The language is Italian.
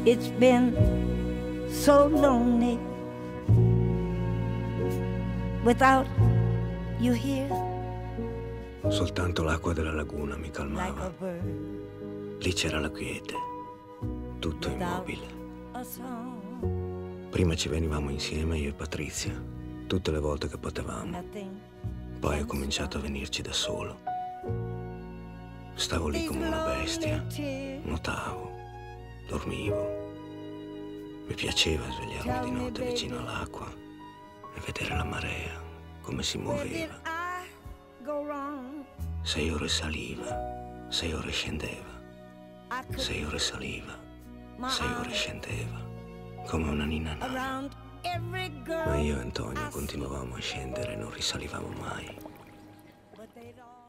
It's been so lonely without you here. Soltanto l'acqua della laguna mi calmava. Like a bird Lì c'era la quiete, tutto without immobile. a song. Prima ci venivamo insieme io e Patrizia, tutte le volte che potevamo. Nothing. Poi ho cominciato a venirci da solo. Stavo lì come una bestia, nuotavo, dormivo. Mi piaceva svegliarmi di notte vicino all'acqua e vedere la marea, come si Where did muoveva. I go wrong? 6 ore saliva, 6 ore scendeva, I could 6 ore saliva, my 6 ore eyes scendeva, come una ninna nana. around every girl. Ma io e Antonio continuavamo a scendere e non risalivamo mai. But they'd all